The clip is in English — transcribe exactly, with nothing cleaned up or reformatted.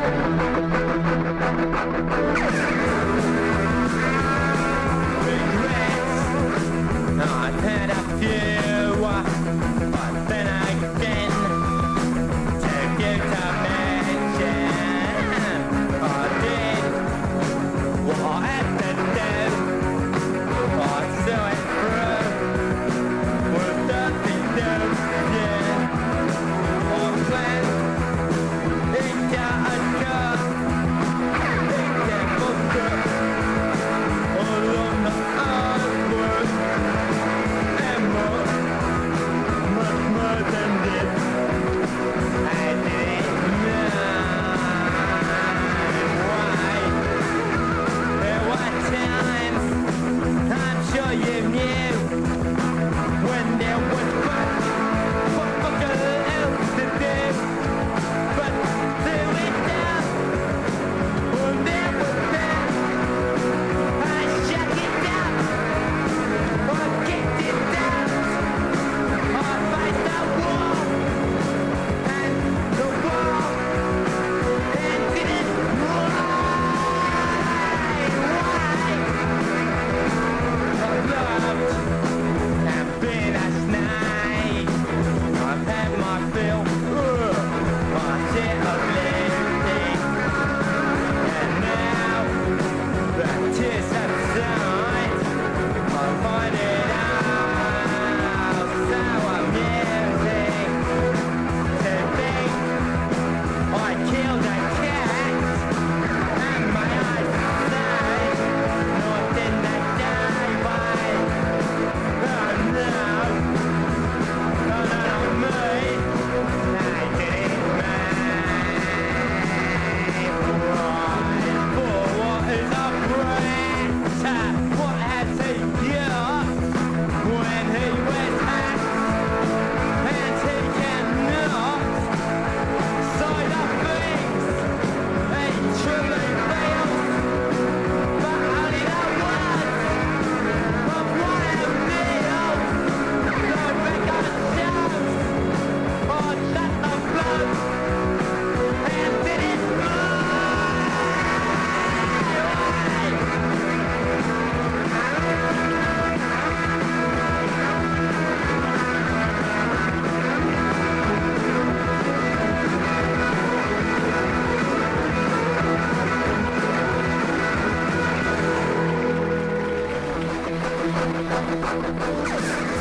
I've had a few, but then again, to give to mention, I did what I had to do. I saw it through with nothing new, yeah. I planned, it got a cut, it got booked up, all on the hard work. Much more than this. I didn't know why. There were times I'm sure you knew when there was much what fucker else to do, but do it now. Well, there was that. I shut it down. I kicked it down. I fight the wall, and the wall, and didn't why, why? I've loved and been a snake. I've had my fill, uh, my share of lifting, and now the tears subside. I find it out so amusing to think I killed a cat, and my eyes say nothing that day, but oh no, no, no, no, me, I didn't make right for what is a printer. What has he got when he wears hats and he cannot side up things? He truly feels, but only the words of one of Neil's. So pick up shows or shut the floats and did it right.